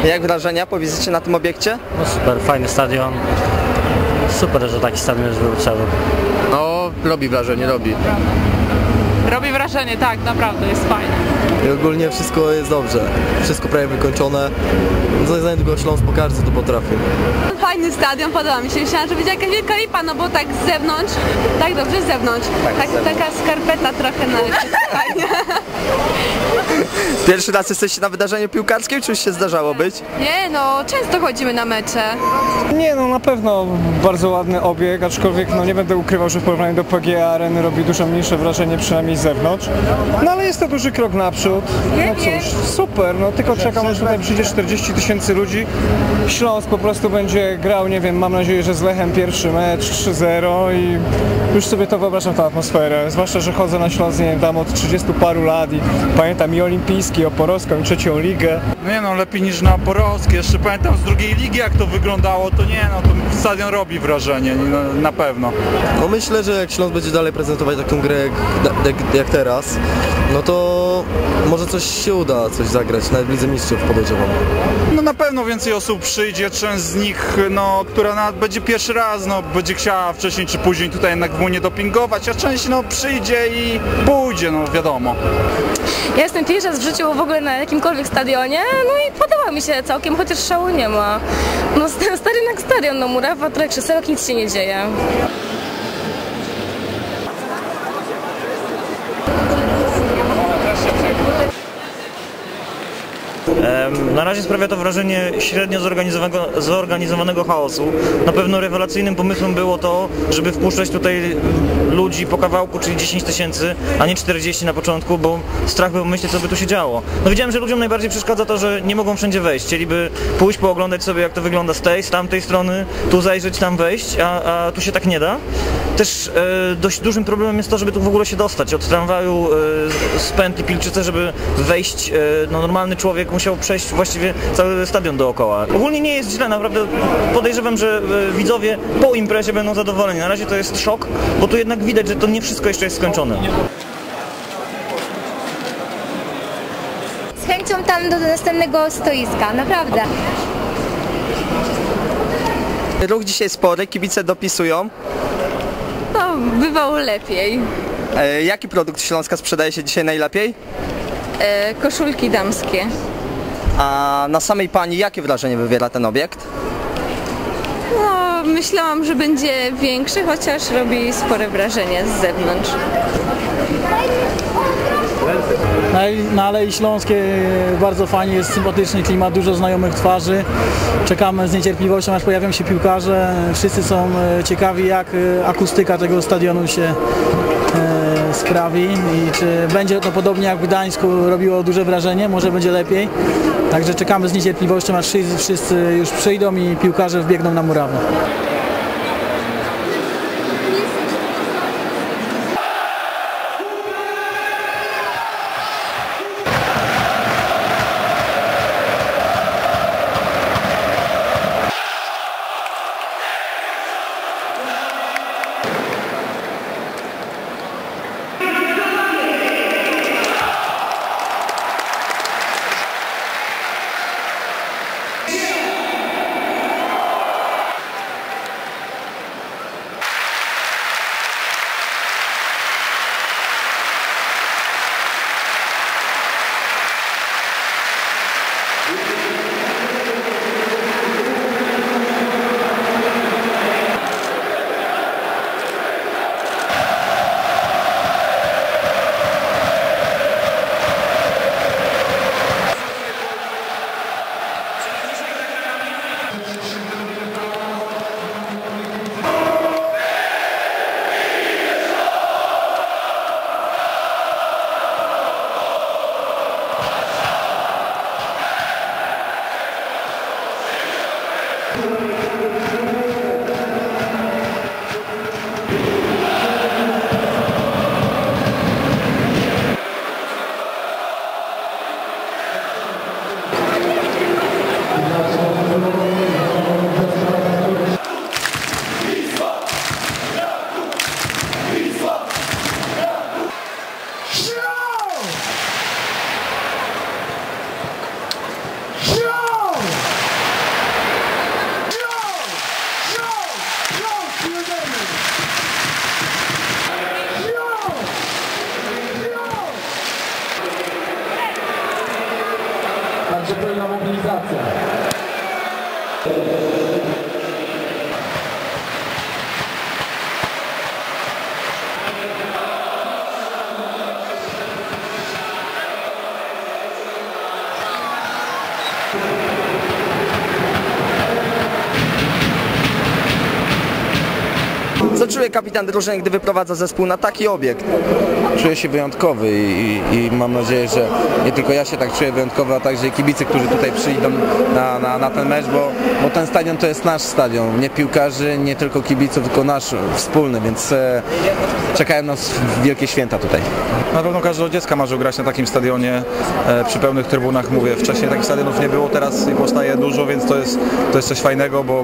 Jak wrażenia po wizycie na tym obiekcie? No super, fajny stadion. Super, że taki stadion już był cały. No, robi wrażenie, robi. Robi wrażenie, tak, naprawdę, jest fajne. I ogólnie wszystko jest dobrze. Wszystko prawie wykończone. Za niedługo Śląsk pokaże, co to potrafi. Fajny stadion, podoba mi się. Myślałam, że będzie jakaś wielka lipa, no bo tak z zewnątrz, tak dobrze z zewnątrz. Taka skarpeta trochę na fajnie. Pierwszy raz jesteście na wydarzeniu piłkarskim, czy już się zdarzało być? Nie, no często chodzimy na mecze. Nie, no na pewno bardzo ładny obieg, aczkolwiek no nie będę ukrywał, że w porównaniu do PGA Areny robi dużo mniejsze wrażenie, przynajmniej z zewnątrz. No ale jest to duży krok naprzód. No cóż, super, no tylko czekam, aż tutaj przyjdzie 40 000 ludzi. Śląsk po prostu będzie grał, nie wiem, mam nadzieję, że z Lechem pierwszy mecz 3-0 i już sobie to wyobrażam, tę atmosferę. Zwłaszcza, że chodzę na Śląsk, nie wiem, tam od 30 paru lat i pamiętam i Olimpijski, i Oporowską, i trzecią ligę. Nie no, lepiej niż na Oporowskiej. Jeszcze pamiętam z drugiej ligi, jak to wyglądało, to nie no, to stadion robi wrażenie, no, na pewno. No myślę, że jak Śląsk będzie dalej prezentować taką grę jak teraz, no to może coś się uda, coś zagrać, nawet w Lidze Mistrzów podejrzewam. No na pewno więcej osób przyjdzie, część z nich, no, która nawet będzie pierwszy raz, no, będzie chciała wcześniej czy później tutaj jednak w nie dopingować, a część no przyjdzie i pójdzie, no wiadomo. Ja jestem pierwszy raz w życiu w ogóle na jakimkolwiek stadionie, no i podoba mi się całkiem, chociaż szału nie ma. No stadion jak stadion, no murawa, trochę krzesełek, nic się nie dzieje. Na razie sprawia to wrażenie średnio zorganizowanego chaosu. Na pewno rewelacyjnym pomysłem było to, żeby wpuszczać tutaj ludzi po kawałku, czyli 10 000, a nie 40 na początku, bo strach był myśleć, co by tu się działo. No widziałem, że ludziom najbardziej przeszkadza to, że nie mogą wszędzie wejść. Chcieliby pójść, pooglądać sobie, jak to wygląda z tej, z tamtej strony, tu zajrzeć, tam wejść, a tu się tak nie da. Też dość dużym problemem jest to, żeby tu w ogóle się dostać. Od tramwaju z pętli Pilczyce, żeby wejść, no normalny człowiek musiał przejść właściwie cały stadion dookoła. Ogólnie nie jest źle, naprawdę podejrzewam, że widzowie po imprezie będą zadowoleni. Na razie to jest szok, bo tu jednak widać, że to nie wszystko jeszcze jest skończone. Z chęcią tam do następnego stoiska, naprawdę. Ruch dzisiaj spory, kibice dopisują. No, bywało lepiej. Jaki produkt Śląska sprzedaje się dzisiaj najlepiej? Koszulki damskie. A na samej pani jakie wrażenie wywiera ten obiekt? No, myślałam, że będzie większy, chociaż robi spore wrażenie z zewnątrz. No ale i śląskie bardzo fajnie, jest sympatyczny klimat, dużo znajomych twarzy. Czekamy z niecierpliwością, aż pojawią się piłkarze. Wszyscy są ciekawi, jak akustyka tego stadionu się sprawi i czy będzie to podobnie jak w Gdańsku robiło duże wrażenie, może będzie lepiej. Także czekamy z niecierpliwością, aż wszyscy już przyjdą i piłkarze wbiegną na murawę. Także pełna mobilizacja. Co czuje kapitan drużyny, gdy wyprowadza zespół na taki obiekt? Czuję się wyjątkowy i mam nadzieję, że nie tylko ja się tak czuję wyjątkowy, a także kibice, którzy tutaj przyjdą na ten mecz, bo ten stadion to jest nasz stadion, nie piłkarzy, nie tylko kibiców, tylko nasz wspólny, więc czekają nas wielkie święta tutaj. Na pewno każdego dziecka marzy grać na takim stadionie przy pełnych trybunach. Mówię, wcześniej takich stadionów nie było, teraz ich powstaje dużo, więc to jest coś fajnego, bo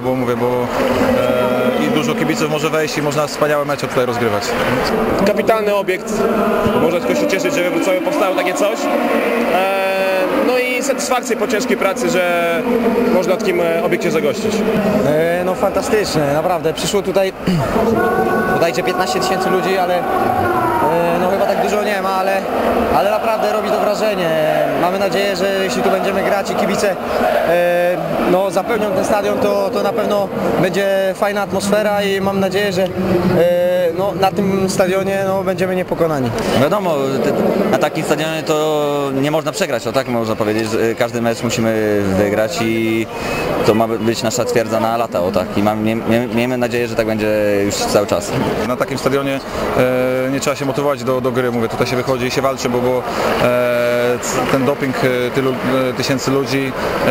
i dużo kibiców może wejść i można wspaniałe mecze tutaj rozgrywać. Kapitalny obiekt, można tylko się cieszyć, że powstało takie coś. No i satysfakcję po ciężkiej pracy, że można w takim obiekcie zagościć. No fantastycznie, naprawdę. Przyszło tutaj, dodajcie 15 000 ludzi, ale no chyba tak dużo nie ma, ale naprawdę robi to wrażenie. Mamy nadzieję, że jeśli tu będziemy grać i kibice no, zapełnią ten stadion, to na pewno będzie fajna atmosfera i mam nadzieję, że no, na tym stadionie no, będziemy niepokonani. Wiadomo, na takim stadionie to nie można przegrać, o tak można powiedzieć, że każdy mecz musimy wygrać i to ma być nasza twierdza na lata, o tak. I miejmy nadzieję, że tak będzie już cały czas. Na takim stadionie nie trzeba się motywować do gry, mówię, tutaj się wychodzi i się walczy, bo ten doping tylu tysięcy ludzi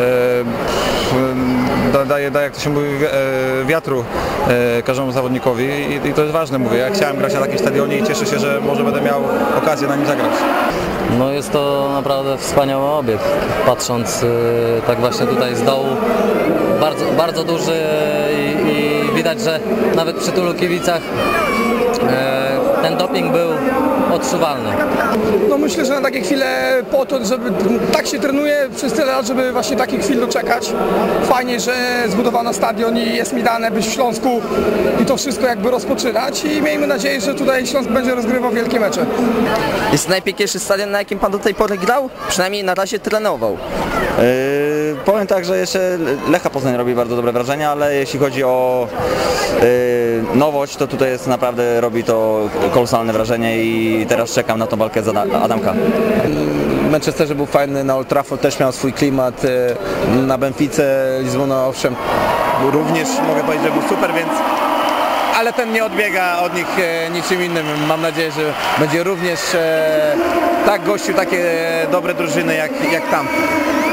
daje, jak to się mówi, wiatru każdemu zawodnikowi i to jest ważne, mówię. Ja chciałem grać na takim stadionie i cieszę się, że może będę miał okazję na nim zagrać. No jest to naprawdę wspaniały obiekt, patrząc tak właśnie tutaj z dołu, bardzo duży i widać, że nawet przy tylu kibicach ten doping był odczuwalny. No myślę, że na takie chwile po to, żeby tak się trenuje przez tyle lat, żeby właśnie takich chwil doczekać. Fajnie, że zbudowano stadion i jest mi dane być w Śląsku i to wszystko jakby rozpoczynać i miejmy nadzieję, że tutaj Śląsk będzie rozgrywał wielkie mecze. Jest to najpiękniejszy stadion, na jakim pan do tej pory grał? Przynajmniej na razie trenował. Powiem tak, że jeszcze Lecha Poznań robi bardzo dobre wrażenie, ale jeśli chodzi o nowość, to tutaj jest naprawdę, robi to kolosalne wrażenie i teraz czekam na tą walkę z Adamka. W Manchesterze był fajny, na Old Trafford też miał swój klimat, na Benfice, Lizbona owszem również mogę powiedzieć, że był super, więc ale ten nie odbiega od nich niczym innym. Mam nadzieję, że będzie również tak gościł takie dobre drużyny jak tam.